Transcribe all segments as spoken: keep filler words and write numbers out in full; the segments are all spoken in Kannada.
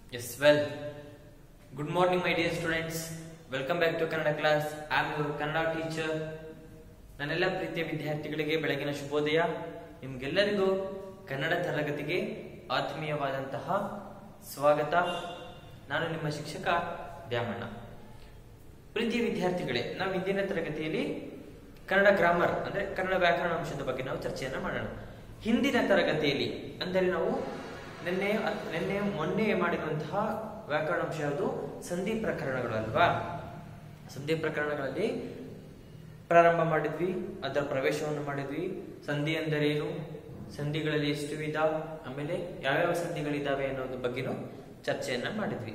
Yes, well, good morning, my dear students. Welcome back to Kannada class. I am your Kannada teacher. ನನ್ನೆಲ್ಲ ಪ್ರೀತಿಯ ವಿದ್ಯಾರ್ಥಿಗಳಿಗೆ ಬೆಳಗಿನ ಶುಭೋದಯ. ನಿಮ್ಗೆಲ್ಲರಿಗೂ ಕನ್ನಡ ತರಗತಿಗೆ ಆತ್ಮೀಯವಾದಂತಹ ಸ್ವಾಗತ. ನಾನು ನಿಮ್ಮ ಶಿಕ್ಷಕ ದ್ಯಾಮಣ್ಣ. ಪ್ರೀತಿಯ ವಿದ್ಯಾರ್ಥಿಗಳೇ, ನಾವು ಇಂದಿನ ತರಗತಿಯಲ್ಲಿ ಕನ್ನಡ ಗ್ರಾಮರ್ ಅಂದ್ರೆ ಕನ್ನಡ ವ್ಯಾಕರಣ ಅಂಶದ ಬಗ್ಗೆ ನಾವು ಚರ್ಚೆಯನ್ನ ಮಾಡೋಣ. ಹಿಂದಿನ ತರಗತಿಯಲ್ಲಿ ಅಂದರೆ ನಾವು ನಿನ್ನೆ ನಿನ್ನೆ ಮೊನ್ನೆ ಮಾಡಿರುವಂತಹ ವ್ಯಾಕರಣ ಅಂಶ ಯಾವುದು? ಸಂಧಿ ಪ್ರಕರಣಗಳು ಅಲ್ವಾ? ಸಂಧಿ ಪ್ರಕರಣಗಳಲ್ಲಿ ಪ್ರಾರಂಭ ಮಾಡಿದ್ವಿ, ಅದರ ಪ್ರವೇಶವನ್ನು ಮಾಡಿದ್ವಿ. ಸಂಧಿ ಎಂದರೇನು, ಸಂಧಿಗಳಲ್ಲಿ ಎಷ್ಟು ವಿಧ, ಆಮೇಲೆ ಯಾವ್ಯಾವ ಸಂಧಿಗಳಿದಾವೆ ಅನ್ನೋದ್ರ ಬಗ್ಗೆನೂ ಚರ್ಚೆಯನ್ನ ಮಾಡಿದ್ವಿ.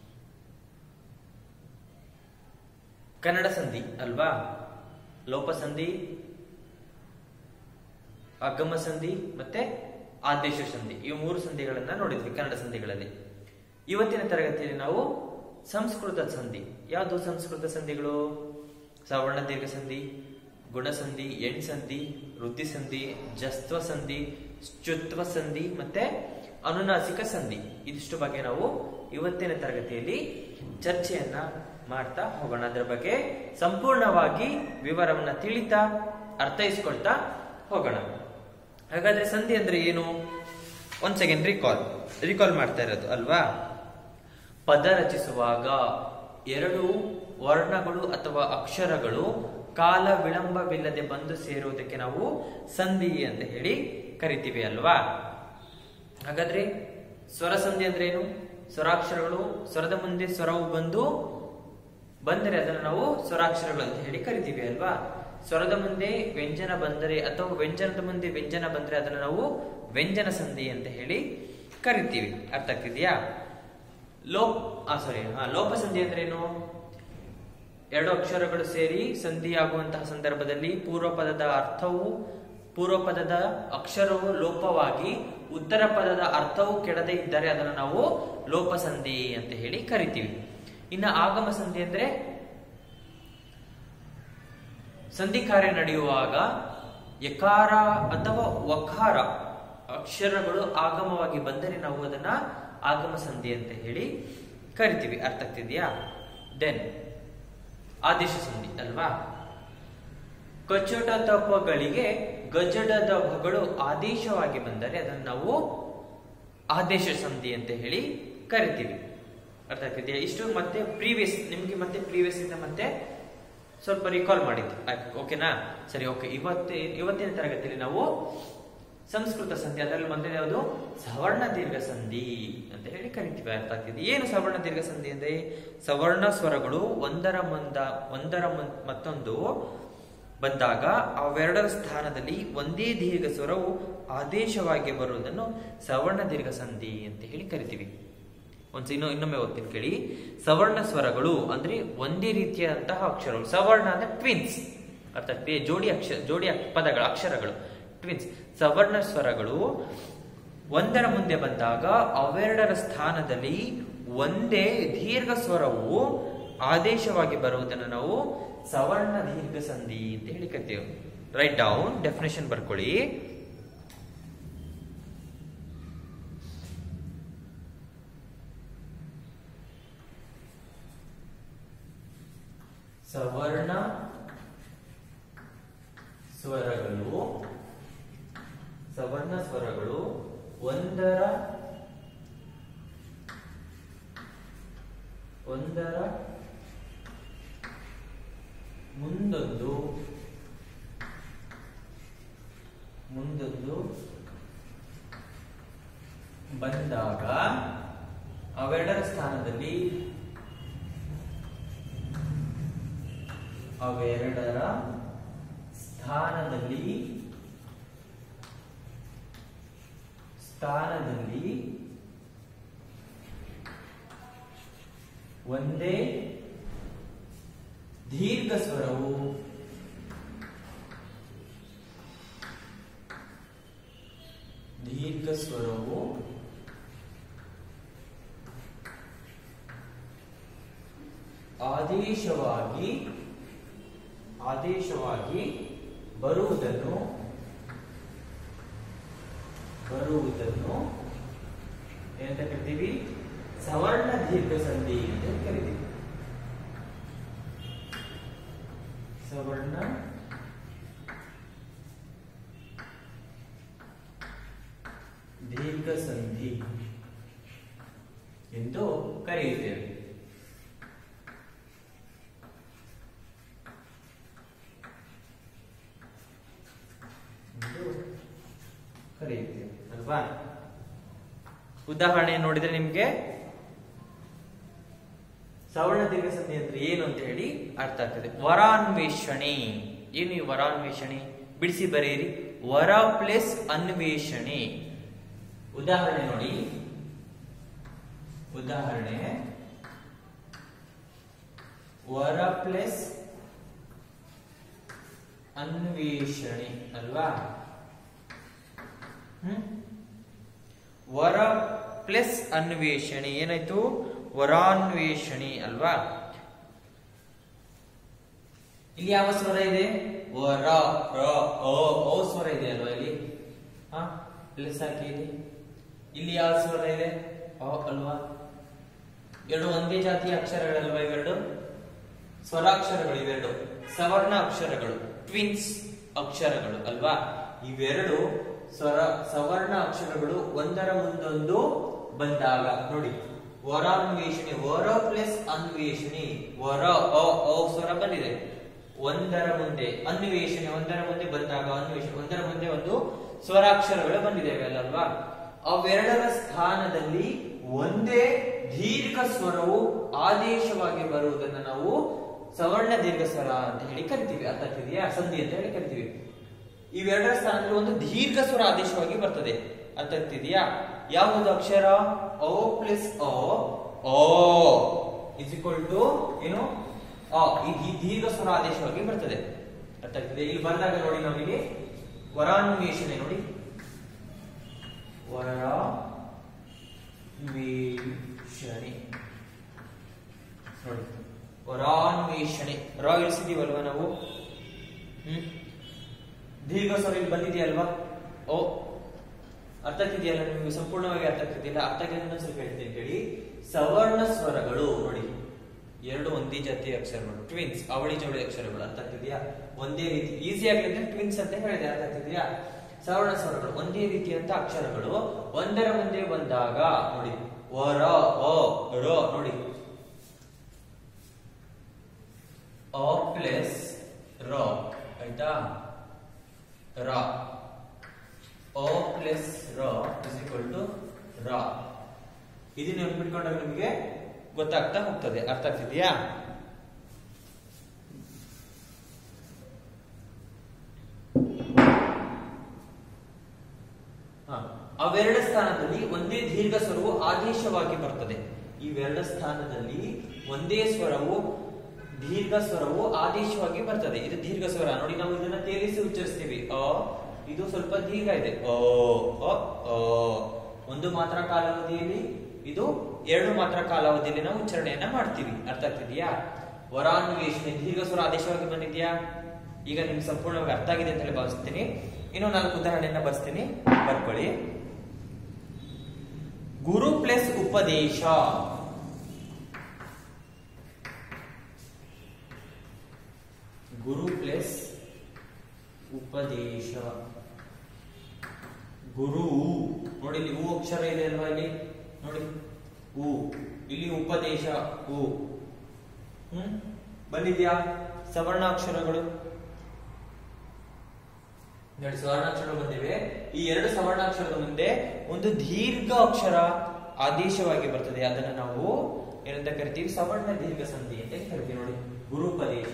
ಕನ್ನಡ ಸಂಧಿ ಅಲ್ವಾ? ಲೋಪ ಸಂಧಿ, ಆಗಮ ಸಂಧಿ ಮತ್ತೆ ಆದೇಶ ಸಂಧಿ, ಇವು ಮೂರು ಸಂಧಿಗಳನ್ನ ನೋಡಿದ್ವಿ ಕನ್ನಡ ಸಂಧಿಗಳಲ್ಲಿ. ಇವತ್ತಿನ ತರಗತಿಯಲ್ಲಿ ನಾವು ಸಂಸ್ಕೃತ ಸಂಧಿ. ಯಾವುದು ಸಂಸ್ಕೃತ ಸಂಧಿಗಳು? ಸವರ್ಣ ದೀರ್ಘ ಸಂಧಿ, ಗುಣಸಂಧಿ, ಎಣ್ ಸಂಧಿ, ವೃದ್ಧಿ ಸಂಧಿ, ಜಸ್ತ್ವ ಸಂಧಿ, ಶ್ಚುತ್ವ ಸಂಧಿ ಮತ್ತೆ ಅನುನಾಸಿಕ ಸಂಧಿ. ಇದಿಷ್ಟು ಬಗ್ಗೆ ನಾವು ಇವತ್ತಿನ ತರಗತಿಯಲ್ಲಿ ಚರ್ಚೆಯನ್ನ ಮಾಡ್ತಾ ಹೋಗೋಣ. ಅದರ ಬಗ್ಗೆ ಸಂಪೂರ್ಣವಾಗಿ ವಿವರವನ್ನ ತಿಳಿತಾ ಅರ್ಥೈಸ್ಕೊಳ್ತಾ ಹೋಗೋಣ. ಹಾಗಾದ್ರೆ ಸಂಧಿ ಅಂದ್ರೆ ಏನು? ಒಂದ್ ಸೆಕೆಂಡ್ ರಿಕಾಲ್ ರಿಕಾಲ್ ಮಾಡ್ತಾ ಇರೋದು ಅಲ್ವಾ? ಪದ ರಚಿಸುವಾಗ ಎರಡು ವರ್ಣಗಳು ಅಥವಾ ಅಕ್ಷರಗಳು ಕಾಲ ವಿಳಂಬವಿಲ್ಲದೆ ಬಂದು ಸೇರುವುದಕ್ಕೆ ನಾವು ಸಂಧಿ ಅಂತ ಹೇಳಿ ಕರಿತೀವಿ ಅಲ್ವಾ? ಹಾಗಾದ್ರೆ ಸ್ವರ ಸಂಧಿ ಅಂದ್ರೆ ಏನು? ಸ್ವರಾಕ್ಷರಗಳು ಸ್ವರದ ಮುಂದೆ ಸ್ವರವು ಬಂದು ಬಂದರೆ ಅದನ್ನು ನಾವು ಸ್ವರಾಕ್ಷರಗಳು ಅಂತ ಹೇಳಿ ಕರಿತೀವಿ ಅಲ್ವಾ? ಸ್ವರದ ಮುಂದೆ ವ್ಯಂಜನ ಬಂದರೆ ಅಥವಾ ವ್ಯಂಜನದ ಮುಂದೆ ವ್ಯಂಜನ ಬಂದರೆ ಅದನ್ನು ನಾವು ವ್ಯಂಜನ ಸಂಧಿ ಅಂತ ಹೇಳಿ ಕರಿತೀವಿ. ಅರ್ಥ ಆಗ್ತಿದೆಯಾ? ಲೋಪ್ ಆ ಸಾರಿ ಹಾ ಲೋಪ ಸಂಧಿ ಅಂದ್ರೆ ಏನು? ಎರಡು ಅಕ್ಷರಗಳು ಸೇರಿ ಸಂಧಿಯಾಗುವಂತಹ ಸಂದರ್ಭದಲ್ಲಿ ಪೂರ್ವ ಪದದ ಅರ್ಥವು ಪೂರ್ವ ಪದದ ಅಕ್ಷರವು ಲೋಪವಾಗಿ ಉತ್ತರ ಪದದ ಅರ್ಥವು ಕೆಡದೆ ಇದ್ದರೆ ಅದನ್ನು ನಾವು ಲೋಪ ಸಂಧಿ ಅಂತ ಹೇಳಿ ಕರಿತೀವಿ. ಇನ್ನ ಆಗಮ ಸಂಧಿ ಅಂದ್ರೆ ಸಂಧಿ ಕಾರ್ಯ ನಡೆಯುವಾಗ ಯಕಾರ ಅಥವಾ ವಕಾರ ಅಕ್ಷರಗಳು ಆಗಮವಾಗಿ ಬಂದರೆ ನಾವು ಅದನ್ನ ಆಗಮ ಸಂಧಿ ಅಂತ ಹೇಳಿ ಕರಿತೀವಿ. ಅರ್ಥ ಆಗ್ತಿದ್ಯಾ? ದೆನ್ ಆದೇಶ ಸಂಧಿ ಅಲ್ವಾ? ಕಚ್ಚಟ ತಪ್ಪಗಳಿಗೆ ಗಜಡದ ಭಗಳು ಆದೇಶವಾಗಿ ಬಂದರೆ ಅದನ್ನು ನಾವು ಆದೇಶ ಸಂಧಿ ಅಂತ ಹೇಳಿ ಕರಿತೀವಿ. ಅರ್ಥ ಆಗ್ತಿದೆಯಾ? ಇಷ್ಟು ಮತ್ತೆ ಪ್ರೀವಿಯಸ್ ನಿಮ್ಗೆ ಮತ್ತೆ ಪ್ರೀವಿಯಸ್ ಇಂದ ಮತ್ತೆ ಸ್ವಲ್ಪ ರಿಕಾಲ್ ಮಾಡಿದ್ದು. ಓಕೆನಾ? ಸರಿ, ಓಕೆ. ಇವತ್ತೇ ಇವತ್ತಿನ ತರಗತಿಯಲ್ಲಿ ನಾವು ಸಂಸ್ಕೃತ ಸಂಧಿ, ಅದರಲ್ಲಿ ಮೊದಲನೇ ಯಾವುದು? ಸವರ್ಣ ದೀರ್ಘ ಸಂಧಿ ಅಂತ ಹೇಳಿ ಕರಿತೀವಿ. ಅರ್ಥ ಆಗ್ತಿದೆ? ಏನು ಸವರ್ಣ ದೀರ್ಘ ಸಂಧಿ ಅಂದ್ರೆ ಸವರ್ಣ ಸ್ವರಗಳು ಒಂದರ ಮುಂದ ಒಂದರ ಮತ್ತೊಂದು ಬಂದಾಗ ಅವೆರಡರ ಸ್ಥಾನದಲ್ಲಿ ಒಂದೇ ದೀರ್ಘ ಸ್ವರವು ಆದೇಶವಾಗಿ ಬರುವುದನ್ನು ಸವರ್ಣ ದೀರ್ಘ ಸಂಧಿ ಅಂತ ಹೇಳಿ ಕರಿತೀವಿ. ಒಂದ್ಸ ಇನ್ನು ಇನ್ನೊಮ್ಮೆ ಓದ್ತೀನಿ ಕೇಳಿ. ಸವರ್ಣ ಸ್ವರಗಳು ಅಂದ್ರೆ ಒಂದೇ ರೀತಿಯಾದಂತಹ ಅಕ್ಷರಗಳು. ಸವರ್ಣ ಅಂದ್ರೆ ಟ್ವಿನ್ಸ್, ಅರ್ಥಾತ್ ಜೋಡಿ ಅಕ್ಷರ ಜೋಡಿ ಪದಗಳ ಅಕ್ಷರಗಳು ಟ್ವಿನ್ಸ್. ಸವರ್ಣ ಸ್ವರಗಳು ಒಂದರ ಮುಂದೆ ಬಂದಾಗ ಅವೆರಡರ ಸ್ಥಾನದಲ್ಲಿ ಒಂದೇ ದೀರ್ಘ ಸ್ವರವು ಆದೇಶವಾಗಿ ಬರುವುದನ್ನು ನಾವು ಸವರ್ಣ ದೀರ್ಘ ಸಂಧಿ ಅಂತ ಹೇಳಿ ಕರಿತೀವಿ. ರೈಟ್ ಡೌನ್, ಡೆಫಿನೇಷನ್ ಬರ್ಕೊಳ್ಳಿ. ಸವರ್ಣ ಸ್ವರಗಳು ಸವರ್ಣ ಸ್ವರಗಳು ಒಂದರ ಒಂದರ ಮುಂದೊಂದು ಮುಂದೊಂದು ಬಂದಾಗ ಅವೆರಡರ ಸ್ಥಾನದಲ್ಲಿ ಅವೆರಡರ ಸ್ಥಾನದಲ್ಲಿ ಸ್ಥಾನದಲ್ಲಿ ಒಂದೇ ದೀರ್ಘ ಸ್ವರವು ದೀರ್ಘ ಸ್ವರವು ಆದೇಶವಾಗಿ ಆದೇಶವಾಗಿ ಬರುವುದನ್ನು ಬರುವುದನ್ನು ಏನಂತ ಕರಿತೀವಿ? ಸವರ್ಣ ದೀರ್ಘ ಸಂಧಿ ಅಂತ ಕರೀತೀವಿ. ಸವರ್ಣ ದೀರ್ಘ ಸಂಧಿ ಎಂದು ಕರೆಯುತ್ತೇವೆ. ಕರೆಯುತ್ತೇವೆ ಅಲ್ವಾ? ಉದಾಹರಣೆ ನೋಡಿದ್ರೆ ನಿಮ್ಗೆ ಸವರ್ಣ ದೀರ್ಘ ಸಂಧಿ ಅಂದ್ರೆ ಏನು ಅಂತ ಹೇಳಿ ಅರ್ಥ ಆಗ್ತದೆ. ವರಾನ್ವೇಷಣೆ. ಏನು ಈ ವರಾನ್ವೇಷಣೆ? ಬಿಡಿಸಿ ಬರೆಯಿರಿ. ವರ ಪ್ಲಸ್ ಅನ್ವೇಷಣೆ. ಉದಾಹರಣೆ ನೋಡಿ. ಉದಾಹರಣೆ ವರ ಪ್ಲಸ್ ಅನ್ವೇಷಣೆ ಅಲ್ವಾ? ಹ್ಮ್ ವರ ಪ್ಲಸ್ ಅನ್ವೇಷಣೆ ಏನಾಯ್ತು? ವರಾನ್ವೇಷಣೆ ಅಲ್ವಾ? ಇಲ್ಲಿ ಯಾವ ಸ್ವರ ಇದೆ? ವರ ರ ಅ ಸ್ವರ ಇದೆ ಅಲ್ವಾ? ಇಲ್ಲಿ ಹಾ ಪ್ಲಸ್ ಹಾಕಿ. ಇಲ್ಲಿ ಇಲ್ಲಿ ಯಾವ ಸ್ವರ ಇದೆ? ಅ ಅಲ್ವಾ? ಎರಡು ಒಂದೇ ಜಾತಿಯ ಅಕ್ಷರಗಳಲ್ವಾ ಇವೆರಡು? ಸ್ವರಾಕ್ಷರಗಳು ಇವೆರಡು, ಸವರ್ಣ ಅಕ್ಷರಗಳು, ಟ್ವಿನ್ಸ್ ಅಕ್ಷರಗಳು ಅಲ್ವಾ? ಇವೆರಡು ಸ್ವರ ಸವರ್ಣ ಅಕ್ಷರಗಳು ಒಂದರ ಮುಂದೊಂದು ಬಂದಾಗ ನೋಡಿ, ವರಾನ್ವೇಷಣೆ. ವರ ಪ್ಲಸ್ ಅನ್ವೇಷಣೆ. ವರ ಅ ಅ ಸ್ವರ ಬಂದಿದೆ, ಒಂದರ ಮುಂದೆ ಅನ್ವೇಷಣೆ, ಒಂದರ ಮುಂದೆ ಬಂದಾಗ ಅನ್ವೇಷಣೆ, ಒಂದರ ಮುಂದೆ ಒಂದು ಸ್ವರಾಕ್ಷರಗಳು ಬಂದಿದ್ದೇವೆ ಅಲ್ಲಲ್ವಾ? ಅವೆರಡರ ಸ್ಥಾನದಲ್ಲಿ ಒಂದೇ ದೀರ್ಘ ಸ್ವರವು ಆದೇಶವಾಗಿ ಬರುವುದನ್ನು ನಾವು ಸವರ್ಣ ದೀರ್ಘ ಸ್ವರ ಅಂತ ಹೇಳಿ ಕರಿತೀವಿ. ಅರ್ಥ ಆಗ್ತಿದೆಯಾ? ಸಂಧಿ ಅಂತ ಹೇಳಿ ಕರಿತೀವಿ. ಇವೆರಡರ ಸ್ಥಾನದಲ್ಲಿ ಒಂದು ದೀರ್ಘ ಸ್ವರ ಆದೇಶವಾಗಿ ಬರ್ತದೆ. ಅರ್ಥ ಆಗ್ತಿದೆಯಾ? ಯಾವುದು ಅಕ್ಷರ? ಓ ಪ್ಲಸ್ ಓ ಇಸ್ ಈಕ್ವಲ್ ಟು ಏನು? ಅ. ಈ ದೀರ್ಘ ಸ್ವರ ಆದೇಶವಾಗಿ ಬರ್ತದೆ. ಅರ್ಥ ಆಗ್ತಿದೆ? ಇಲ್ಲಿ ಬಂದಾಗ ನೋಡಿ ನಮಗೆ ವರಾನ್ವೇಷಣೆ ನೋಡಿ. ವರಾನ್ವೇಷಣೆ ನೋಡಿ. ವರಾನ್ವೇಷಣೆ ರ ಇಳಿಸಿದೀವಲ್ವಾ ನಾವು? ಹ್ಮ್ ದೀರ್ಘ ಸ್ವರ ಇಲ್ಲಿ ಬಂದಿದೆಯಲ್ವಾ? ಓ ಅರ್ಥ ಆಗ್ತಿದೆಯಲ್ಲ ನಿಮ್ಗೆ? ಸಂಪೂರ್ಣವಾಗಿ ಅರ್ಥ ಆಗ್ತಿದೆಯಲ್ಲ? ಅರ್ಥ ಆಗ್ತಿದೆ ಸ್ವಲ್ಪ ಹೇಳ್ತೀನಿ ಕೇಳಿ. ಸವರ್ಣ ಸ್ವರಗಳು ನೋಡಿ, ಎರಡು ಒಂದೇ ಜಾತಿಯ ಅಕ್ಷರಗಳು, ಟ್ವಿನ್ಸ್, ಅವಳಿ ಜವಳಿ ಅಕ್ಷರಗಳು. ಅರ್ಥ ಆಗ್ತಿದೆಯಾ? ಒಂದೇ ರೀತಿ ಈಸಿ ಆಗಲಿದ್ರೆ ಟ್ವಿನ್ಸ್ ಅಂತ ಹೇಳಿದೆ. ಅರ್ಥ ಆಗ್ತಿದೆಯಾ? ಸವರ್ಣ ಸ್ವರಗಳು ಒಂದೇ ರೀತಿಯಂತ ಅಕ್ಷರಗಳು ಒಂದರ ಮುಂದೆ ಬಂದಾಗ ನೋಡಿ, ವರ ಅ ರ ನೋಡಿ, ಅ ಪ್ಲಸ್ ರ ಆಯ್ತಾ? ರ ಅ ಪ್ಲಸ್ ರ ಇಸ್ ಈಕ್ವಲ್ ಟು ರ. ಇದನ್ನ ನೆನ್ಪಿಟ್ಕೊಂಡಾಗ ನಿಮಗೆ ಗೊತ್ತಾಗ್ತಾ ಹೋಗ್ತದೆ. ಅರ್ಥ ಆಗ್ತಿದೆಯಾ? ಅವೆರಡ ಸ್ಥಾನದಲ್ಲಿ ಒಂದೇ ದೀರ್ಘ ಸ್ವರವು ಆದೇಶವಾಗಿ ಬರ್ತದೆ. ಇವೆರಡ ಸ್ಥಾನದಲ್ಲಿ ಒಂದೇ ಸ್ವರವು ದೀರ್ಘ ಸ್ವರವು ಆದೇಶವಾಗಿ ಬರ್ತದೆ. ಇದು ದೀರ್ಘ ಸ್ವರ ನೋಡಿ. ನಾವು ಇದನ್ನ ತೇಲಿಸಿ ಉಚ್ಚರಿಸ್ತೀವಿ. ಅ ಇದು ಸ್ವಲ್ಪ ದೀರ್ಘ ಇದೆ. ಅ ಒಂದು ಮಾತ್ರ ಕಾಲಾವಧಿಯಲ್ಲಿ, ಇದು ಎರಡು ಮಾತ್ರ ಕಾಲಾವಧಿಯಲ್ಲಿ ನಾವು ಉಚ್ಚಾರಣೆಯನ್ನ ಮಾಡ್ತೀವಿ. ಅರ್ಥ ಆಗ್ತಿದೆಯಾ? ವರಾನ್ವೇಷಣೆ ದೀರ್ಘ ಸ್ವರ ಆದೇಶವಾಗಿ ಬಂದಿದ್ಯಾ? ಈಗ ನಿಮ್ಗೆ ಸಂಪೂರ್ಣವಾಗಿ ಅರ್ಥ ಆಗಿದೆ ಅಂತ ಹೇಳಿ ಭಾವಿಸ್ತೀನಿ. ಇನ್ನು ನಾಲ್ಕು ಉದಾಹರಣೆಯನ್ನ ಬರ್ಸ್ತೀನಿ, ಬರ್ಕೊಳ್ಳಿ. ಗುರು ಪ್ಲಸ್ ಉಪದೇಶ. ಗುರು ಪ್ಲಸ್ ಉಪದೇಶ. ಗುರು ನೋಡಿ, ಇಲ್ಲಿ ಹೂ ಅಕ್ಷರ ಇದೆ ಅಲ್ವಾ? ಇಲ್ಲಿ ನೋಡಿ ಹೂ, ಇಲ್ಲಿ ಉಪದೇಶ ಹೂ. ಹ್ಮ್ ಬಂದಿದ್ಯಾ? ಸವರ್ಣಾಕ್ಷರಗಳು ನೋಡಿ, ಸವರ್ಣಾಕ್ಷರಗಳು ಬಂದಿವೆ. ಈ ಎರಡು ಸವರ್ಣಾಕ್ಷರದ ಮುಂದೆ ಒಂದು ದೀರ್ಘ ಅಕ್ಷರ ಆದೇಶವಾಗಿ ಬರ್ತದೆ. ಅದನ್ನ ನಾವು ಏನಂತ ಕರಿತೀವಿ? ಸವರ್ಣ ದೀರ್ಘ ಸಂಧಿ ಅಂತ ಕರಿತೀವಿ. ನೋಡಿ, ಗುರುಪದೇಶ.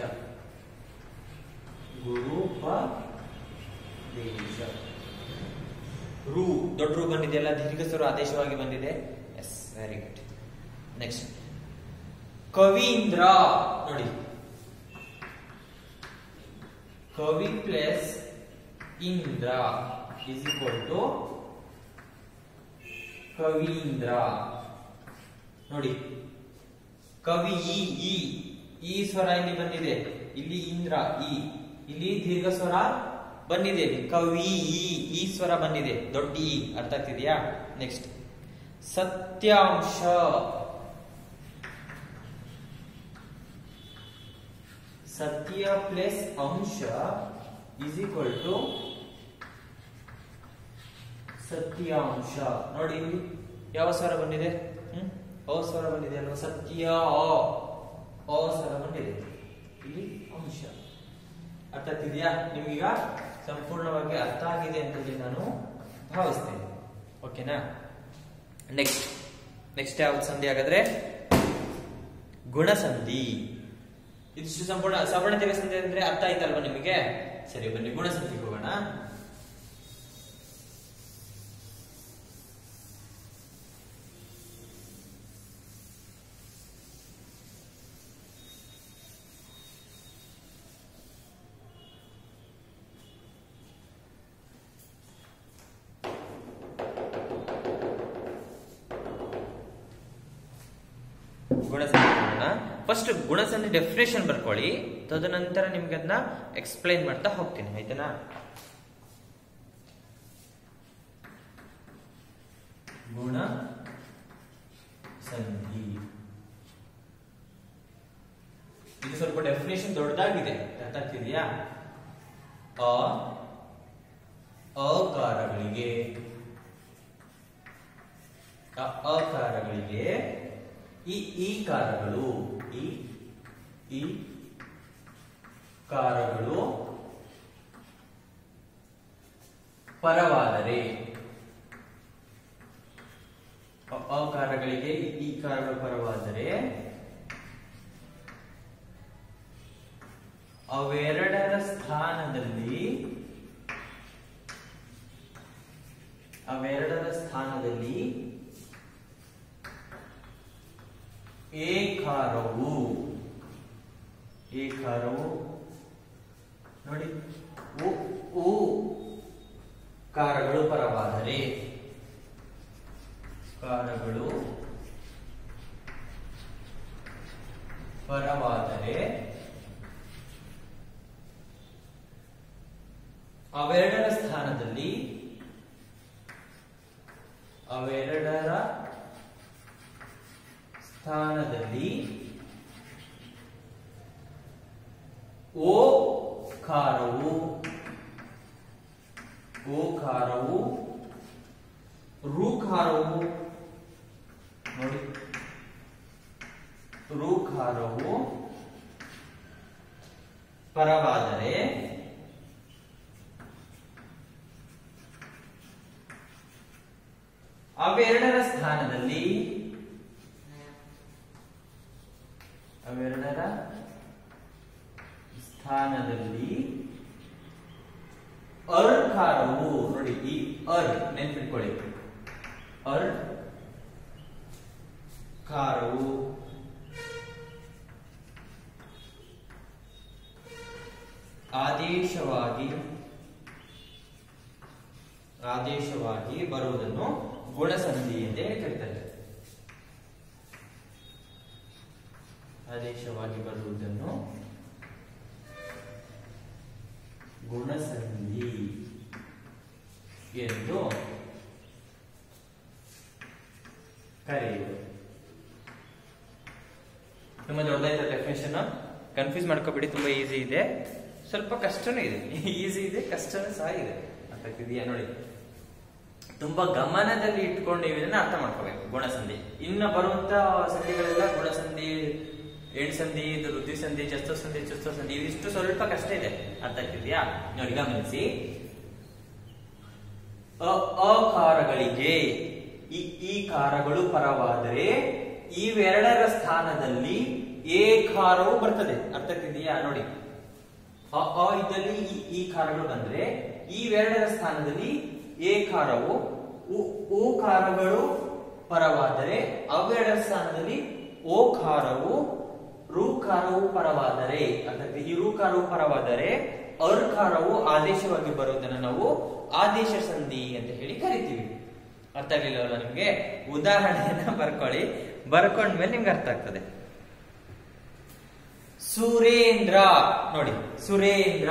ಗುರುಪದೇಶ. ರು ದೊಡ್ಡ ರು ಬಂದಿದೆಯಲ್ಲ, ದೀರ್ಘ ಸ್ವರ ಆದೇಶವಾಗಿ ಬಂದಿದೆ. Yes, very good. ನೆಕ್ಸ್ಟ್ ಕವೀಂದ್ರ ನೋಡಿ, ಕವಿ ಪ್ಲಸ್ ಇಂದ್ರ ಇಸ್ ಈಕ್ವಲ್ ಟು ಕವೀಂದ್ರ. ನೋಡಿ, ಕವಿ ಈ ಈ ಈ ಸ್ವರ ಇಲ್ಲಿ ಬಂದಿದೆ, ಇಲ್ಲಿ ಇಂದ್ರ ಈ, ಇಲ್ಲಿ ದೀರ್ಘ ಸ್ವರ ಬಂದಿದೆ, ಕವಿ ಈ ಈ ಸ್ವರ ಬಂದಿದೆ, ದೊಡ್ಡ ಈ. ಅರ್ಥ ಆಗ್ತಿದೆಯಾ? ನೆಕ್ಸ್ಟ್ ಸತ್ಯಾಂಶ. ಸತ್ಯ ಪ್ಲಸ್ ಅಂಶ ಇಸ್ ಈಕ್ವಲ್ ಟು ಸತ್ಯಾಂಶ. ನೋಡಿ ಇಲ್ಲಿ ಯಾವ ಸ್ವರ ಬಂದಿದೆ? ಹ್ಮ್ ಅ ಸ್ವರ ಬಂದಿದೆ ಅಲ್ವಾ? ಸತ್ಯ ಅ ಅ ಸ್ವರ ಬಂದಿದೆ, ಇಲ್ಲಿ ಅಂಶ. ಅರ್ಥ ಆಗ್ತಿದ್ಯಾ ನಿಮ್ಗೀಗ? ಸಂಪೂರ್ಣವಾಗಿ ಅರ್ಥ ಆಗಿದೆ ಅಂತ ಹೇಳಿ ನಾನು ಭಾವಿಸ್ತೇನೆ. ಓಕೆನಾ? ನೆಕ್ಸ್ಟ್ ನೆಕ್ಸ್ಟ್ ಯಾವ್ದು ಸಂಧಿ ಹಾಗಾದ್ರೆ? ಗುಣಸಂಧಿ. ಇದಿಷ್ಟು ಸಂಪೂರ್ಣ ಸವರ್ಣ ದೀರ್ಘ ಸಂಧಿ ಅಂದ್ರೆ ಅರ್ಥ ಆಯ್ತಲ್ವಾ ನಿಮಗೆ? ಸರಿ, ಬನ್ನಿ ಗುಣಸಂಧಿಗೆ ಹೋಗೋಣ. ಗುಣಸಂಧಿ ಫಸ್ಟ್ ಗುಣಸಂಧಿ ಡೆಫಿನೇಷನ್ ಬರ್ಕೊಳ್ಳಿ, ತದನಂತರ ನಿಮ್ಗೆ ಅದನ್ನ ಎಕ್ಸ್ಪ್ಲೈನ್ ಮಾಡ್ತಾ ಹೋಗ್ತೀನಿ, ಆಯ್ತನಾ? ಗುಣ ಸಂಧಿ ಇದು ಸ್ವಲ್ಪ ಡೆಫಿನೇಷನ್ ದೊಡ್ಡದಾಗಿದೆ, ಅರ್ಥ ಆಗ್ತಿದೆಯಾ? ಅ ಅಕಾರಗಳಿಗೆ ಅಕಾರಗಳಿಗೆ ಈ ಈ ಕಾರಗಳು ಈ ಈ ಕಾರಗಳು ಪರವಾದರೆ, ಅಕಾರಗಳಿಗೆ ಈ ಕಾರಗಳು ಪರವಾದರೆ ಅವೆರಡರ ಸ್ಥಾನದಲ್ಲಿ ಅವೆರಡರ ಸ್ಥಾನದಲ್ಲಿ ಏಕಾರವು ಏಕಾರವು ನೋಡಿ ಉ ಉ ಕಾರಗಳು ಪರವಾದರೆ ಕಾರಗಳು ಪರವಾದರೆ ಅವೆರಡರ ಸ್ಥಾನದಲ್ಲಿ ಅವೆರಡರ ಸ್ಥಾನದಲ್ಲಿ ಓ ಕಾರವು ಓಕಾರವು ಋಕಾರವು ನೋಡಿ ಋಕಾರವು ಪರವಾದರೆ ಅವೆರಡರ ಸ್ಥಾನದಲ್ಲಿ ಅವೆರಡರ ಸ್ಥಾನದಲ್ಲಿ ಅರ್ಕಾರವು ನೋಡಿ ಈ ಅರ್ ನೆನ್ಪಿಟ್ಕೊಳ್ಳಿ ಅರ್ ಕಾರವು ಆದೇಶವಾಗಿ ಆದೇಶವಾಗಿ ಬರುವುದನ್ನು ಗುಣಸಂಧಿ ಅಂತ ಕರೀತಾರೆ. ಆದೇಶವಾಗಿ ಬರುವುದನ್ನು ಗುಣಸಂಧಿ ಎಂದು ಕರೆಯುವುದು. ತುಂಬಾ ದೊಡ್ಡದಾಯ್ತು ಡೆಫಿನೇಷನ್, ಕನ್ಫ್ಯೂಸ್ ಮಾಡ್ಕೋಬೇಡಿ, ತುಂಬಾ ಈಸಿ ಇದೆ, ಸ್ವಲ್ಪ ಕಷ್ಟನೂ ಇದೆ. ಈಸಿ ಇದೆ, ಕಷ್ಟನೂ ಸಹ ಇದೆ. ಅರ್ಥ ಆಗ್ತಿದೆಯಾ? ನೋಡಿ, ತುಂಬಾ ಗಮನದಲ್ಲಿ ಇಟ್ಕೊಂಡು ನೀವು ಇದನ್ನ ಅರ್ಥ ಮಾಡ್ಕೋಬೇಕು. ಗುಣಸಂಧಿ ಇನ್ನ ಬರುವಂತ ಸಂಧಿಗಳೆಲ್ಲ ಗುಣಸಂಧಿ, ಎಣ್ಸಂಧಿ, ಇದು ವೃದ್ಧಿ ಸಂಧಿ, ಚಸ್ತು ಸಂಧಿ, ಚುಸ್ತು ಸಂಧಿ, ಇವಿಷ್ಟು ಸ್ವಲ್ಪ ಕಷ್ಟ ಇದೆ. ಅರ್ಥ ಆಗ್ತಿದ್ಯಾ? ನೋಡಿ ಗಮನಿಸಿ, ಅಕಾರಗಳಿಗೆ ಈ ಈ ಕಾರಗಳು ಪರವಾದರೆ ಇವೆರಡರ ಸ್ಥಾನದಲ್ಲಿ ಏಕಾರವು ಬರ್ತದೆ. ಅರ್ಥ ಆಗ್ತಿದೆಯಾ? ನೋಡಿ, ಅ ಅ ಇದ್ದಲ್ಲಿ ಈ ಕಾರಗಳು ಬಂದ್ರೆ ಇವೆರಡರ ಸ್ಥಾನದಲ್ಲಿ ಏಕಾರವು, ಉಕಾರಗಳು ಪರವಾದರೆ ಅವೆರಡರ ಸ್ಥಾನದಲ್ಲಿ ಓಕಾರವು, ಋಕಾರವು ಪರವಾದರೆ, ಅರ್ಥಾತ್ ಈ ಋಕಾರವು ಪರವಾದರೆ ಅರ್ಕಾರವು ಆದೇಶವಾಗಿ ಬರುವುದನ್ನು ನಾವು ಆದೇಶ ಸಂಧಿ ಅಂತ ಹೇಳಿ ಕರಿತೀವಿ. ಅರ್ಥ ಆಗ್ಲಿಲ್ಲವಲ್ಲ ನಿಮ್ಗೆ? ಉದಾಹರಣೆಯನ್ನ ಬರ್ಕೊಳ್ಳಿ, ಬರ್ಕೊಂಡ್ಮೇಲೆ ನಿಮ್ಗೆ ಅರ್ಥ ಆಗ್ತದೆ. ಸುರೇಂದ್ರ ನೋಡಿ, ಸುರೇಂದ್ರ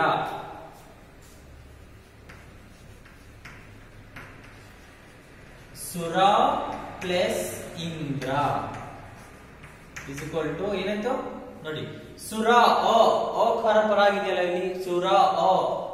ಸುರ ಪ್ಲಸ್ ಇಂದ್ರ ಇಸ್ ಈಕ್ವಲ್ ಟು ಏನಾಯ್ತು? ನೋಡಿ ಸುರ ಅ ಅಕಾರ ಪರ ಆಗಿದೆಯಲ್ಲ ಇಲ್ಲಿ ಸುರ ಅ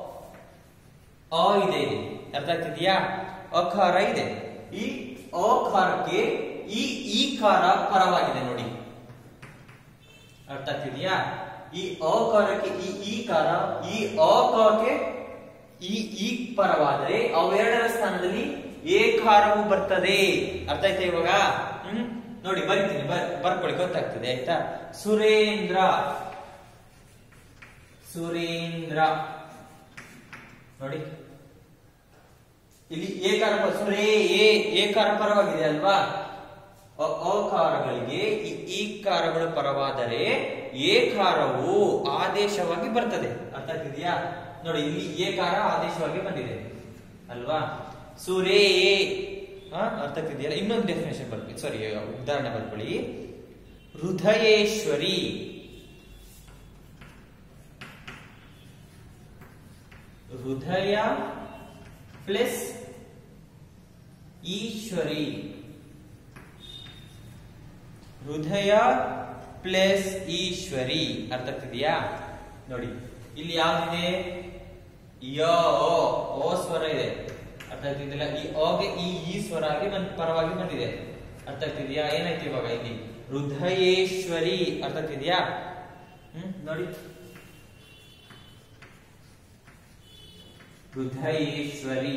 ಅ ಇದೆ ಇಲ್ಲಿ ಅರ್ಥ ಆಗ್ತಿದ್ಯಾ ಅಕಾರ ಇದೆ ಈ ಅಕಾರಕ್ಕೆ ಈ ಈಕಾರ ಪರವಾಗಿದೆ ನೋಡಿ ಅರ್ಥ ಆಗ್ತಿದ್ಯಾ ಈ ಅಕಾರಕ್ಕೆ ಈ ಈಕಾರ ಈ ಅಕಕ್ಕೆ ಈ ಈ ಪರವಾದರೆ ಅವೆರಡರ ಸ್ಥಾನದಲ್ಲಿ ಏಕಾರವು ಬರ್ತದೆ ಅರ್ಥ ಆಯ್ತಾ ಇವಾಗ ಹ್ಮ್ ನೋಡಿ ಬರೀತೀನಿ ಬರ್ಕೊಳ್ಳಿ ಗೊತ್ತಾಗ್ತದೆ ಆಯ್ತಾ ಸುರೇಂದ್ರ ಸುರೇಂದ್ರ ನೋಡಿ ಇಲ್ಲಿ ಏಕಾರ ಸುರೇ ಏಕಾರ ಪರವಾಗಿದೆ ಅಲ್ವಾ ಅಕಾರಗಳಿಗೆ ಈ ಈಕಾರಗಳು ಪರವಾದರೆ ಏಕಾರವು ಆದೇಶವಾಗಿ ಬರ್ತದೆ ಅರ್ಥ ಆಗ್ತಿದೆಯಾ ನೋಡಿ ಇಲ್ಲಿ ಏಕಾರ ಆದೇಶವಾಗಿ ಬಂದಿದೆ ಅಲ್ವಾ ಸುರೇ ಅರ್ಥ ಆಗ್ತಿದೆಯಲ್ಲ ಇನ್ನೊಂದು ಡೆಫಿನೇಷನ್ ಬರ್ಕೊಳ್ಳಿ ಸಾರಿ ಉದಾಹರಣೆ ಬರ್ಕೊಳ್ಳಿ ಹೃದಯೇಶ್ವರಿ ಹೃದಯ ಪ್ಲಸ್ ಈಶ್ವರಿ ಹೃದಯ ಪ್ಲಸ್ ಈಶ್ವರಿ ಅರ್ಥ ಆಗ್ತಿದೆಯಾ ನೋಡಿ ಇಲ್ಲಿ ಯಾವ್ದಿದೆ ಯ ಓ ಸ್ವರ ಇದೆ ಅರ್ಥ ಆಗ್ತಿದ್ದಿಲ್ಲ ಈ ಓಗೆ ಈ ಈ ಸ್ವರ ಆಗಿ ಬಂದ್ ಪರವಾಗಿ ಬಂದಿದೆ ಅರ್ಥ ಆಗ್ತಿದ್ಯಾ ಏನಾಯ್ತು ಇವಾಗ ಇಲ್ಲಿ ಹೃದಯೇಶ್ವರಿ ಅರ್ಥ ಆಗ್ತಿದ್ಯಾ ಹ್ಮ್ ನೋಡಿ ಹೃದಯೇಶ್ವರಿ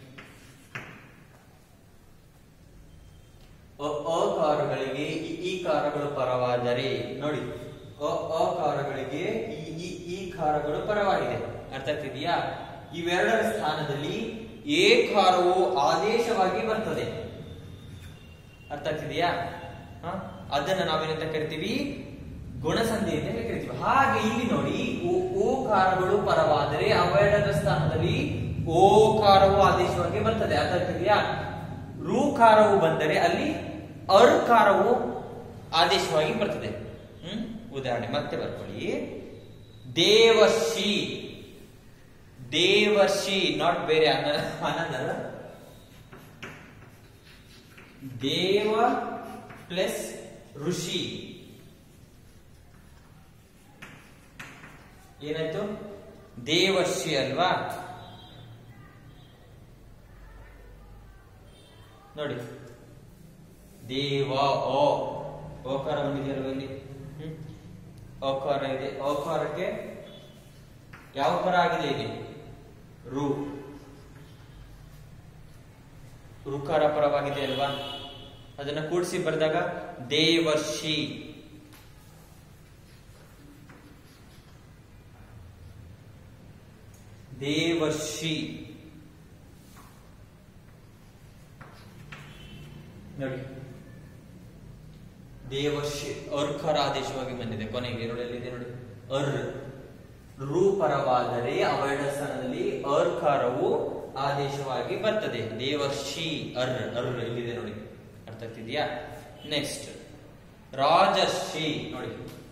ಅಕಾರಗಳಿಗೆ ಈ ಕಾರಗಳು ಪರವಾದರೆ ನೋಡಿ ಅಕಾರಗಳಿಗೆ ಈ ಈ ಕಾರಗಳು ಪರವಾಗಿದೆ ಅರ್ಥ ಆಗ್ತಿದೆಯಾ ಇವೆರಡರ ಸ್ಥಾನದಲ್ಲಿ ಏಕಾರವು ಆದೇಶವಾಗಿ ಬರ್ತದೆ ಅರ್ಥ ಆಗ್ತಿದೆಯಾ ಅದನ್ನ ನಾವೇನಂತ ಕರಿತೀವಿ ಗುಣಸಂಧಿ ಅಂತ ಕರಿತೀವಿ ಹಾಗೆ ಇಲ್ಲಿ ನೋಡಿ ಓಕಾರಗಳು ಪರವಾದರೆ ಅವೆರಡರ ಸ್ಥಾನದಲ್ಲಿ ಓಕಾರವು ಆದೇಶವಾಗಿ ಬರ್ತದೆ ಅರ್ಥ ಆಗ್ತಿದೆಯಾ ಋಕಾರವು ಬಂದರೆ ಅಲ್ಲಿ ಅರ್ಕಾರವು ಆದೇಶವಾಗಿ ಬರ್ತದೆ ಹ್ಮ್ ಉದಾಹರಣೆ ಮತ್ತೆ ಬರ್ಕೊಳ್ಳಿ ದೇವರ್ಷಿ ದೇವರ್ಷಿ ನಾಟ್ ಬೇರೆ ಅನದರ್ ದೇವ ಪ್ಲಸ್ ಋಷಿ ಏನಾಯ್ತು ದೇವರ್ಷಿ ಅಲ್ವಾ ನೋಡಿ ದೇವ ಓ ಓಕಾರ ಬಂದಿದೆಯಲ್ವ ಇಲ್ಲಿ ಹ್ಮ್ ಓಕಾರ ಇದೆ ಓಕಾರಕ್ಕೆ ಯಾವ ಪರ ಆಗಿದೆ ಇಲ್ಲಿ ರು ಋಕಾರ ಪರವಾಗಿದೆ ಅಲ್ವಾ ಅದನ್ನ ಕೂಡಿಸಿ ಬರೆದಾಗ ದೇವರ್ಷಿ ದೇವರ್ಷಿ ನೋಡಿ ದೇವರ್ಷಿ ಅರ್ಕರ ಆದೇಶವಾಗಿ ಬಂದಿದೆ ಕೊನೆಗೆ ಎರಡಲ್ಲಿದೆ ನೋಡಿ ಅರ್ ರು ಪರವಾದರೆ ಅವೆರಡ ಸ್ಥಾನದಲ್ಲಿ ಅರ್ಕಾರವು ಆದೇಶವಾಗಿ ಬರ್ತದೆ ದೇವರ್ಷಿ ಅರ್ ಅರ್ ಇಲ್ಲಿದೆ ನೋಡಿ ಅರ್ಥ ಆಗ್ತಿದ್ಯಾ ನೆಕ್ಸ್ಟ್ ರಾಜರ್ಷಿ ನೋಡಿ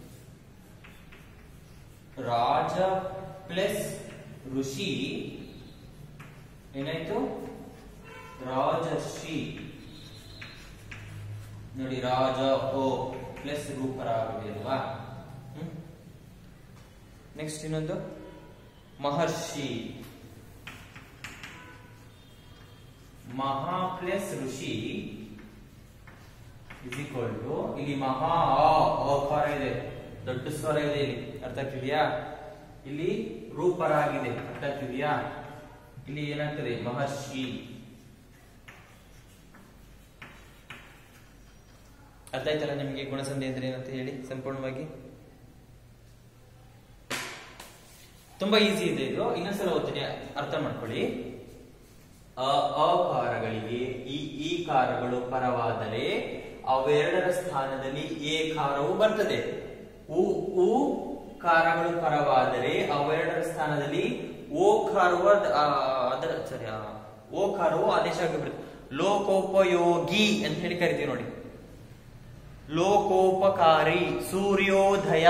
ರಾಜ ಪ್ಲಸ್ ಋಷಿ ಏನಾಯ್ತು ರಾಜರ್ಷಿ ನೋಡಿ ರಾಜ ಓ ಪ್ಲಸ್ ರೂಪರ ಆಗಿದೆ ಅಲ್ವಾ ನೆಕ್ಸ್ಟ್ ಇನ್ನೊಂದು ಮಹರ್ಷಿ ಮಹಾ ಪ್ಲಸ್ ಋಷಿ ಇಸ್ ಈಕ್ವಲ್ ಟು ಇಲ್ಲಿ ಮಹಾ ಅಕಾರ ಇದೆ ದೊಡ್ಡ ಸ್ವರ ಇದೆ ಇಲ್ಲಿ ಅರ್ಥ ಆಗ್ತಿದ್ಯಾ ಇಲ್ಲಿ ರೂಪರ ಆಗಿದೆ ಅರ್ಥ ಆಗ್ತಿದ್ಯಾ ಇಲ್ಲಿ ಏನಾಗ್ತದೆ ಮಹರ್ಷಿ ಅರ್ಥ ಆಯ್ತಲ್ಲ ನಿಮ್ಗೆ ಗುಣಸಂಧಿ ಅಂದ್ರೆ ಏನಂತ ಹೇಳಿ ಸಂಪೂರ್ಣವಾಗಿ ತುಂಬಾ ಈಸಿ ಇದೆ ಇದು ಇನ್ನೊಂದ್ಸಲ ಓದ್ತೀನಿ ಅರ್ಥ ಮಾಡ್ಕೊಳ್ಳಿ ಅಕಾರಗಳಿಗೆ ಈ ಈ ಕಾರಗಳು ಪರವಾದರೆ ಅವೆರಡರ ಸ್ಥಾನದಲ್ಲಿ ಏಕಾರವು ಬರ್ತದೆ ಉ ಉ ಕಾರಗಳು ಪರವಾದರೆ ಅವೆರಡರ ಸ್ಥಾನದಲ್ಲಿ ಓಕಾರವು ಅದರ ಸರಿ ಓಕಾರವು ಆದೇಶ ಆಗಿ ಬರುತ್ತೆ ಲೋಕೋಪಯೋಗಿ ಅಂತ ಹೇಳಿ ಕರಿತೀವಿ ನೋಡಿ ಲೋಕೋಪಕಾರಿ ಸೂರ್ಯೋದಯ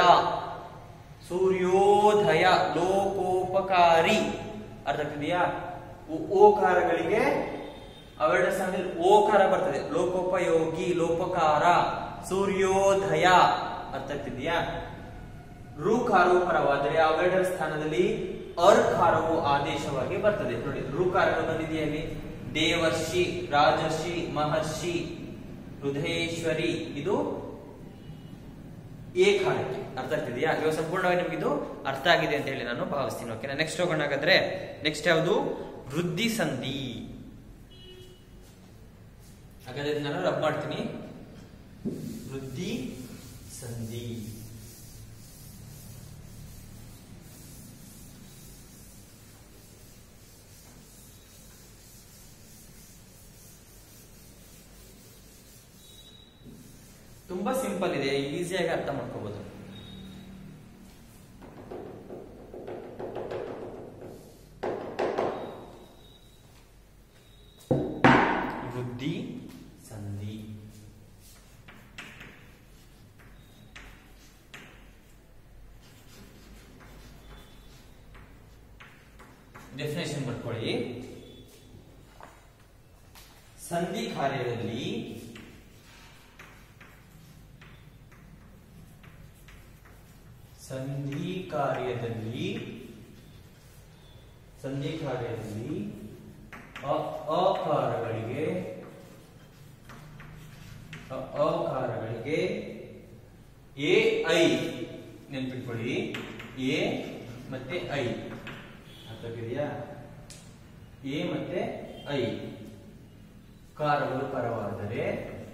ಸೂರ್ಯೋದಯ ಲೋಕೋಪಕಾರಿ ಅರ್ಥ ಆಗ್ತಿದೆಯಾ ಓಕಾರಗಳಿಗೆ ಅವೆರಡ ಸ್ಥಾನದಲ್ಲಿ ಓಕಾರ ಬರ್ತದೆ ಲೋಕೋಪಯೋಗಿ ಲೋಪಕಾರ ಸೂರ್ಯೋದಯ ಅರ್ಥ ಆಗ್ತಿದೆಯಾ ಋಕಾರವು ಪರವಾದರೆ ಅವೆರಡರ ಸ್ಥಾನದಲ್ಲಿ ಅರ್ಕಾರವು ಆದೇಶವಾಗಿ ಬರ್ತದೆ. ನೋಡಿ ಋಕಾರಗಳು ಬಂದಿದೆಯಾ ಇಲ್ಲಿ? ದೇವರ್ಷಿ, ರಾಜರ್ಷಿ, ಮಹರ್ಷಿ, ಹೃದಯೇಶ್ವರಿ, ಇದು ಏಕಾರಕ್ಕೆ. ಅರ್ಥ ಆಗ್ತಿದೆಯಾ? ಇವಾಗ ಸಂಪೂರ್ಣವಾಗಿ ನಿಮ್ಗೆ ಇದು ಅರ್ಥ ಆಗಿದೆ ಅಂತ ಹೇಳಿ ನಾನು ಭಾವಿಸ್ತೀನಿ. ಓಕೆನಾ? ನೆಕ್ಸ್ಟ್ ಹೋಗೋಣ. ಹಾಗಾದ್ರೆ ನೆಕ್ಸ್ಟ್ ಯಾವುದು? ವೃದ್ಧಿ ಸಂಧಿ. ಹಾಗಾದ್ರೆ ನಾನು ರಬ್ ಮಾಡ್ತೀನಿ. ವೃದ್ಧಿ ಸಂಧಿ. ತುಂಬಾ ಸಿಂಪಲ್ ಇದೆ, ಈಸಿಯಾಗಿ ಅರ್ಥ ಮಾಡ್ಕೋಬಹುದು. ವೃದ್ಧಿ ಸಂಧಿ. ಡೆಫಿನೇಷನ್ ಬರ್ಕೊಳ್ಳಿ. ಸಂಧಿ ಕಾರ್ಯದಲ್ಲಿ ಸಂಧಿ ಕಾರ್ಯದಲ್ಲಿ ಸಂಧಿ ಕಾರ್ಯದಲ್ಲಿ ಅಕಾರಗಳಿಗೆ ಅಕಾರಗಳಿಗೆ ಎ ಐ ನೆನ್ಪಿಟ್ಕೊಳ್ಳಿ. ಎ ಮತ್ತೆ ಐ ಅರ್ಥವಿದೆಯಾ? ಎ ಮತ್ತೆ ಐ ಕಾರಗಳು ಪರವಾದರೆ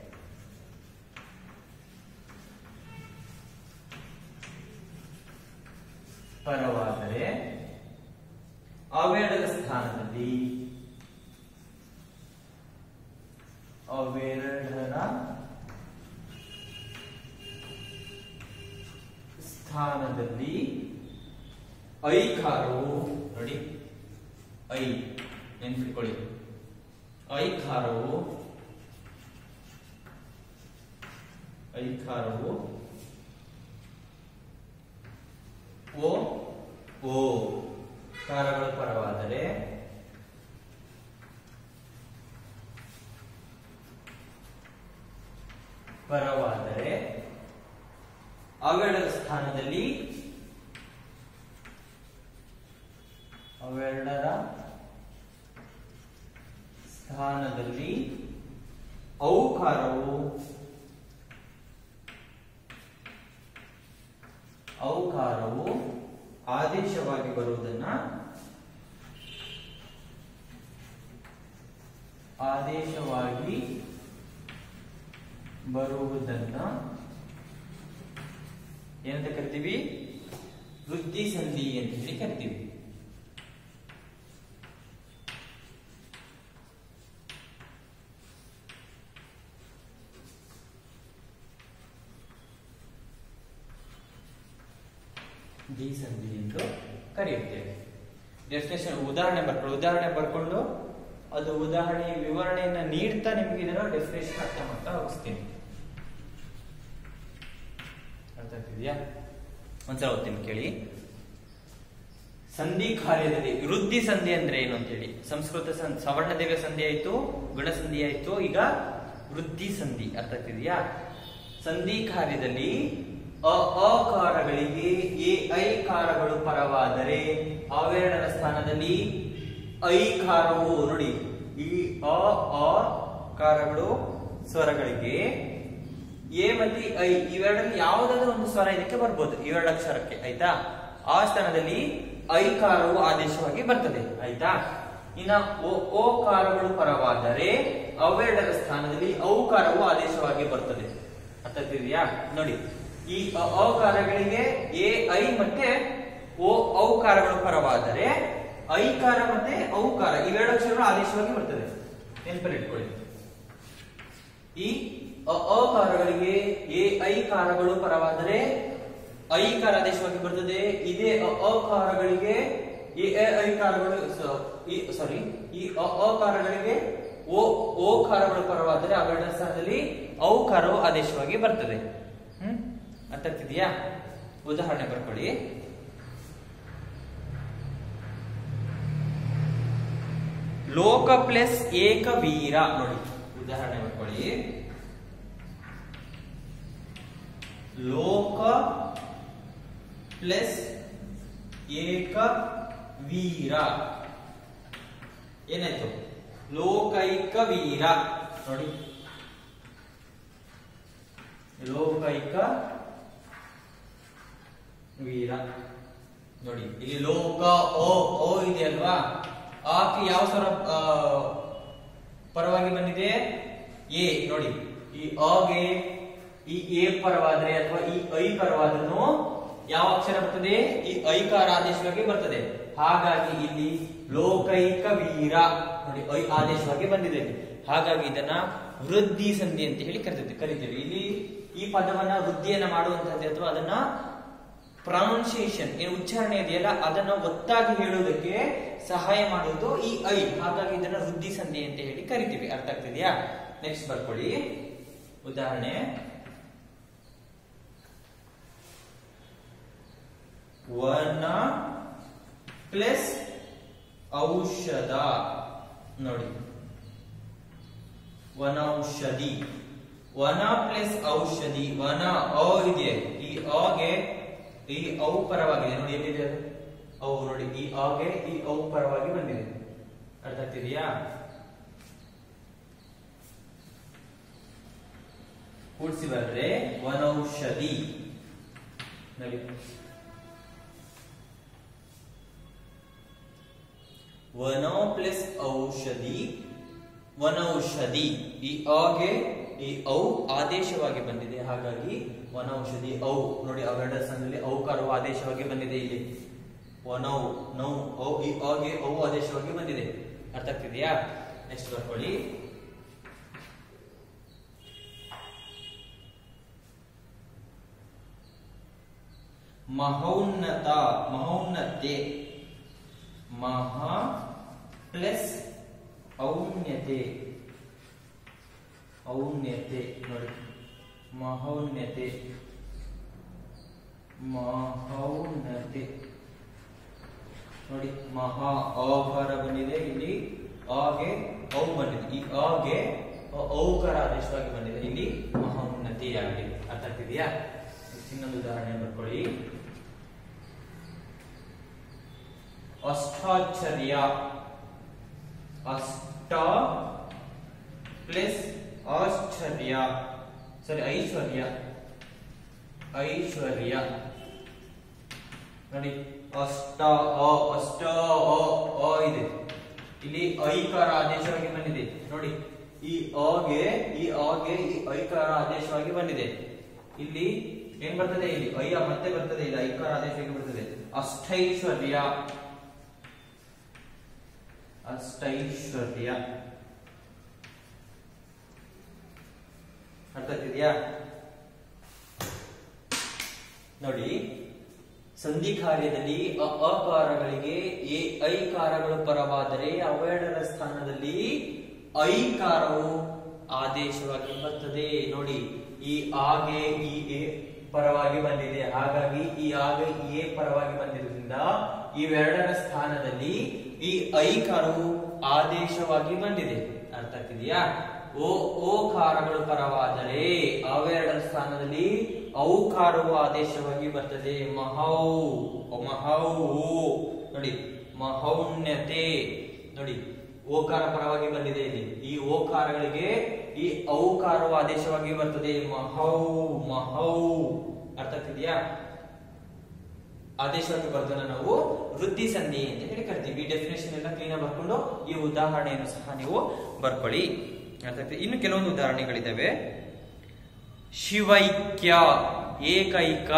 ಪರವಾದರೆ ಅವೆರಡರ ಸ್ಥಾನದಲ್ಲಿ ಅವೆರಡರ ಸ್ಥಾನದಲ್ಲಿ ಐಕಾರವು, ನೋಡಿ ಐ ನೆನ್ಪಿಟ್ಕೊಳ್ಳಿ, ಐಕಾರವು ಐಕಾರವು ಓ ಓ ಕಾರಗಳು ಪರವಾದರೆ ಪರವಾದರೆ ಅವೆರಡರ ಸ್ಥಾನದಲ್ಲಿ ಅವೆರಡರ ಸ್ಥಾನದಲ್ಲಿ ಔಕಾರವು ಔಕಾರವು ಆದೇಶವಾಗಿ ಬರುವುದನ್ನ ಆದೇಶವಾಗಿ ಬರುವುದನ್ನ ಏನಂತ ಕರಿತೀವಿ? ವೃದ್ಧಿ ಸಂಧಿ ಅಂತ ಹೇಳಿ ಕರಿತೀವಿ. ದಿ ಸಂಧಿ ಎಂದು ಕರೆಯುತ್ತೇವೆ. ಡೆಫಿನೇಷನ್ ಉದಾಹರಣೆ ಬರ್ಕೊಂಡು ಉದಾಹರಣೆ ಬರ್ಕೊಂಡು ಅದು ಉದಾಹರಣೆ ವಿವರಣೆಯನ್ನ ನೀಡ್ತಾ ನಿಮ್ಗೆ ಇದರ ಡೆಫಿನೇಷನ್ ಅರ್ಥ ಮಾಡ್ತಾ ಹೋಗಿಸ್ತೀನಿ. ಅರ್ಥ ಆಗ್ತಿದ್ಯಾ? ಒಂದ್ಸಲ ಓದ್ತೀನಿ ಕೇಳಿ. ಸಂಧಿ ಕಾರ್ಯದಲ್ಲಿ ವೃದ್ಧಿ ಸಂಧಿ ಅಂದ್ರೆ ಏನು ಅಂತ ಹೇಳಿ. ಸಂಸ್ಕೃತ ಸವರ್ಣ ದೀರ್ಘ ಸಂಧಿ ಆಯ್ತು, ಗುಣ ಸಂಧಿ ಆಯ್ತು, ಈಗ ವೃದ್ಧಿ ಸಂಧಿ. ಅರ್ಥ ಆಗ್ತಿದ್ಯಾ? ಸಂಧಿ ಕಾರ್ಯದಲ್ಲಿ ಅ ಅಕಾರಗಳಿಗೆ ಎ ಐಕಾರಗಳು ಪರವಾದರೆ ಅವೆರಡರ ಸ್ಥಾನದಲ್ಲಿ ಐಕಾರವು, ನೋಡಿ ಈ ಅ ಅ ಕಾರಗಳು ಸ್ವರಗಳಿಗೆ ಎ ಮತ್ತೆ ಐ ಇವೆರಡರಲ್ಲಿ ಯಾವುದಾದ್ರೂ ಒಂದು ಸ್ವರ ಇದಕ್ಕೆ ಬರ್ಬೋದು, ಇವೆರಡು ಅಕ್ಷರಕ್ಕೆ. ಆಯ್ತಾ? ಆ ಸ್ಥಾನದಲ್ಲಿ ಐಕಾರವು ಆದೇಶವಾಗಿ ಬರ್ತದೆ. ಆಯ್ತಾ? ಇನ್ನ ಓ ಕಾರಗಳು ಪರವಾದರೆ ಅವೆರಡರ ಸ್ಥಾನದಲ್ಲಿ ಔಕಾರವು ಆದೇಶವಾಗಿ ಬರ್ತದೆ. ಅರ್ಥ ಆಗ್ತಿದೆಯಾ? ನೋಡಿ ಈ ಅಕಾರಗಳಿಗೆ ಎ ಐ ಮತ್ತೆ ಓ ಔಕಾರಗಳು ಪರವಾದರೆ ಐಕಾರ ಮತ್ತೆ ಔಕಾರ ಇವೆರಡು ಅಕ್ಷರಗಳು ಆದೇಶವಾಗಿ ಬರ್ತದೆ. ನೆನಪಲ್ಲಿ ಇಟ್ಕೊಳ್ಳಿ. ಈ ಅಕಾರಗಳಿಗೆ ಎ ಐಕಾರಗಳು ಪರವಾದರೆ ಐಕಾರ ಆದೇಶವಾಗಿ ಬರ್ತದೆ. ಇದೇ ಅಕಾರಗಳಿಗೆ ಎ ಐಕಾರಗಳು ಸಾರಿ ಈ ಅಕಾರಗಳಿಗೆ ಓ ಓಕಾರಗಳು ಪರವಾದರೆ ಅವೆರಡರ ಸ್ಥಾನದಲ್ಲಿ ಔಕಾರವು ಆದೇಶವಾಗಿ ಬರ್ತದೆ. ಹ್ಮ್ ಅರ್ಥ ಆಗ್ತಿದೆಯಾ? ಉದಾಹರಣೆ ಬರ್ಕೊಳ್ಳಿ. ಲೋಕ ಪ್ಲಸ್ ಏಕವೀರ. ನೋಡಿ ಉದಾಹರಣೆ ಬರ್ಕೊಳ್ಳಿ. ಲೋಕ ಪ್ಲಸ್ ಏಕ ವೀರ ಏನಾಯ್ತು? ಲೋಕೈಕ ವೀರ. ನೋಡಿ, ಲೋಕೈಕ ವೀರ. ನೋಡಿ ಇಲ್ಲಿ ಲೋಕ ಓ ಓ ಇದೆಯಲ್ವಾ, ಆಕೆ ಯಾವ ಸ್ವರ ಪರವಾಗಿ ಬಂದಿದೆ? ಎ. ನೋಡಿ ಈ ಆಗೆ ಈ ಎ ಪರವಾದ್ರೆ ಅಥವಾ ಈ ಐ ಪರವಾದ್ರೂ ಯಾವ ಅಕ್ಷರ ಬರ್ತದೆ? ಈ ಐಕಾರ ಆದೇಶವಾಗಿ ಬರ್ತದೆ. ಹಾಗಾಗಿ ಇಲ್ಲಿ ಲೋಕೈಕ ವೀರ ನೋಡಿ ಐ ಆದೇಶವಾಗಿ ಬಂದಿದೆ. ಹಾಗಾಗಿ ಇದನ್ನ ವೃದ್ಧಿ ಸಂಧಿ ಅಂತ ಹೇಳಿ ಕರಿತೇವೆ ಕರಿತೇವೆ ಇಲ್ಲಿ ಈ ಪದವನ್ನ ವೃದ್ಧಿಯನ್ನ ಮಾಡುವಂತಹದ್ದು ಅಥವಾ ಅದನ್ನ ಪ್ರೊನೌನ್ಸಿಯೇಷನ್ ಏನು ಉಚ್ಚಾರಣೆ ಇದೆಯಲ್ಲ ಅದನ್ನ ಒತ್ತಾಗಿ ಹೇಳುವುದಕ್ಕೆ ಸಹಾಯ ಮಾಡುವುದು ಈ ಐ. ಹಾಗಾಗಿ ಇದನ್ನ ವೃದ್ಧಿ ಸಂಧಿ ಅಂತ ಹೇಳಿ ಕರಿತೀವಿ. ಅರ್ಥ ಆಗ್ತಿದೆಯಾ? ನೆಕ್ಸ್ಟ್ ಬರ್ಕೊಳ್ಳಿ. ಉದಾಹರಣೆ, ವನ ಪ್ಲಸ್ ಔಷಧ. ನೋಡಿ, ವನೌಷಧಿ. ವನ ಪ್ಲಸ್ ಔಷಧಿ. ವನ ಅ ಇದೆ, ಈ ಅಗೆ ಈ ಔ ಪರವಾಗಿದೆ. ನೋಡಿ ಎಲ್ಲಿದೆ ಅದು ಔ. ನೋಡಿ ಈ ಆಗೆ ಈ ಔ ಪರವಾಗಿ ಬಂದಿದೆ. ಅರ್ಥ ಆಗ್ತಿದೆಯಾ? ಕೂಡಿಸಿ ಬಂದ್ರೆ ವನೌಷಧಿ. ನೋಡಿ ವನ ಪ್ಲಸ್ ಔಷಧಿ, ವನೌಷಧಿ. ಈ ಆಗೆ ಈ ಔ ಆದೇಶವಾಗಿ ಬಂದಿದೆ. ಹಾಗಾಗಿ ವನೌಷಧಿ ಔ. ನೋಡಿ ಅವೆರಡರ ಸ್ಥಾನದಲ್ಲಿ ಔಕಾರವು ಆದೇಶವಾಗಿ ಬಂದಿದೆ. ಇಲ್ಲಿ ವನೌ ನೌ ಔ ಈ ಆಗೆ ಔ ಆದೇಶವಾಗಿ ಬಂದಿದೆ. ಅರ್ಥ ಆಗ್ತಿದೆಯಾ? ನೆಕ್ಸ್ಟ್ ಬರ್ಕೊಳ್ಳಿ. ಮಹೋನ್ನತ, ಮಹೋನ್ನತೆ. ಮಹಾ ಪ್ಲಸ್ ಔನ್ಯತೆ, ಔನ್ಯತೆ. ನೋಡಿ ಮಹೋನ್ನತೆ, ಮಹೋನ್ನತೆ. ನೋಡಿ ಮಹಾ ಆಕಾರ ಬಂದಿದೆ, ಇಲ್ಲಿ ಆಗೆ ಔ ಬಂದಿದೆ. ಈ ಆಗೆ ಔಕಾರ ಆದೇಶವಾಗಿ ಬಂದಿದೆ. ಇಲ್ಲಿ ಮಹೋನ್ನತೆ ಆಗಿದೆ. ಅರ್ಥ ಆಗ್ತಿದೆಯಾ? ಇನ್ನೊಂದು ಉದಾಹರಣೆ ಬರ್ಕೊಳ್ಳಿ. ಅಷ್ಟಾಚರ್ಯ. ಅಷ್ಟ ಪ್ಲಸ್ ಆಶ್ಚರ್ಯ, ಸರಿ ಐಶ್ವರ್ಯ, ಐಶ್ವರ್ಯ. ನೋಡಿ ಅಷ್ಟ ಅ ಅಷ್ಟ ಅ ಇದೆ, ಇಲ್ಲಿ ಐಕಾರ ಆದೇಶವಾಗಿ ಬಂದಿದೆ. ನೋಡಿ ಈ ಆಗೆ ಈ ಆಗೆ ಈ ಐಕಾರ ಆದೇಶವಾಗಿ ಬಂದಿದೆ. ಇಲ್ಲಿ ಏನ್ ಬರ್ತದೆ? ಇಲ್ಲಿ ಐಯ ಮತ್ತೆ ಬರ್ತದೆ, ಇಲ್ಲಿ ಐಕಾರ ಆದೇಶವಾಗಿ ಬರ್ತದೆ. ಅಷ್ಟೈಶ್ವರ್ಯ, ಅಷ್ಟೈಶ್ವರ್ಯ. ಅರ್ಥ ಆಗ್ತಿದೆಯಾ? ನೋಡಿ ಸಂಧಿ ಕಾರ್ಯದಲ್ಲಿ ಅ ಅಕಾರಗಳಿಗೆ ಎ ಐಕಾರಗಳು ಪರವಾದರೆ ಅವೆರಡರ ಸ್ಥಾನದಲ್ಲಿ ಐಕಾರವು ಆದೇಶವಾಗಿ ಬರ್ತದೆ. ನೋಡಿ ಈ ಆಗೆ ಈ ಎ ಪರವಾಗಿ ಬಂದಿದೆ. ಹಾಗಾಗಿ ಈ ಆಗೆ ಈ ಎ ಪರವಾಗಿ ಬಂದಿರೋದ್ರಿಂದ ಇವೆರಡರ ಸ್ಥಾನದಲ್ಲಿ ಈ ಐಕಾರವು ಆದೇಶವಾಗಿ ಬಂದಿದೆ. ಅರ್ಥ ಆಗ್ತಿದೆಯಾ? ಓ ಓಕಾರಗಳು ಪರವಾದರೆ ಅವೆರಡರ ಸ್ಥಾನದಲ್ಲಿ ಔಕಾರವು ಆದೇಶವಾಗಿ ಬರ್ತದೆ. ಮಹೌ ಮಹೌ. ನೋಡಿ ಮಹೌನ್ಯತೆ. ನೋಡಿ ಓಕಾರ ಪರವಾಗಿ ಬಂದಿದೆ. ಇಲ್ಲಿ ಈ ಓಕಾರಗಳಿಗೆ ಈ ಔಕಾರವು ಆದೇಶವಾಗಿ ಬರ್ತದೆ. ಮಹೌ ಮಹೌ. ಅರ್ಥ ಆಗ್ತಿದೆಯಾ? ಆದೇಶವಾಗಿ ಬರ್ತದೆ ನಾವು ವೃದ್ಧಿ ಸಂಧಿ ಅಂತ ಹೇಳಿ ಕರಿತೀವಿ. ಈ ಡೆಫಿನೇಷನ್ ಎಲ್ಲ ಕ್ಲೀನ್ ಆಗಿ ಬರ್ಕೊಂಡು ಈ ಉದಾಹರಣೆಯನ್ನು ಸಹ ನೀವು ಬರ್ಕೊಳ್ಳಿ. ಇನ್ನು ಕೆಲವೊಂದು ಉದಾಹರಣೆಗಳಿದ್ದಾವೆ. ಶಿವೈಕ್ಯ, ಏಕೈಕ,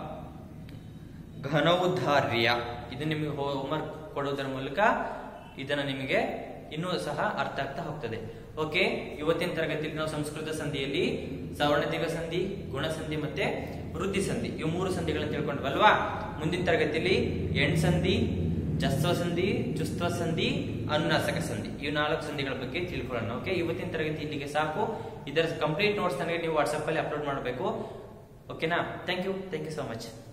ಘನೌದಾರ್ಯ. ಇದು ನಿಮಗೆ ಹೋಮ್ವರ್ಕ್ ಕೊಡುವುದರ ಮೂಲಕ ಇದನ್ನ ನಿಮಗೆ ಇನ್ನೂ ಸಹ ಅರ್ಥ ಆಗ್ತಾ ಹೋಗ್ತದೆ. ಓಕೆ, ಇವತ್ತಿನ ತರಗತಿಯಲ್ಲಿ ನಾವು ಸಂಸ್ಕೃತ ಸಂಧಿಯಲ್ಲಿ ಸವರ್ಣದಿಗ ಸಂಧಿ, ಗುಣಸಂಧಿ ಮತ್ತೆ ವೃದ್ಧಿ ಸಂಧಿ ಇವು ಮೂರು ಸಂಧಿಗಳನ್ನು ತಿಳ್ಕೊಂಡ್ವಲ್ವಾ. ಮುಂದಿನ ತರಗತಿಯಲ್ಲಿ ಎಣ್ ಸಂಧಿ, ಜಸ್ವ ಸಂಧಿ, ಚುಸ್ತ್ವ ಸಂಧಿ, ಅನುನಾಸಕ ಸಂಧಿ ಇವು ನಾಲ್ಕು ಸಂಧಿಗಳ ಬಗ್ಗೆ ತಿಳ್ಕೊಳ್ಳೋಣ. ಓಕೆ, ಇವತ್ತಿನ ತರಗತಿ ಇಲ್ಲಿಗೆ ಸಾಕು. ಇದರ ಕಂಪ್ಲೀಟ್ ನೋಟ್ಸ್ ನನಗೆ ನೀವು ವಾಟ್ಸ್ಆಪ್ ಅಲ್ಲಿ ಅಪ್ಲೋಡ್ ಮಾಡಬೇಕು. ಓಕೆನಾ? Thank you thank you so much.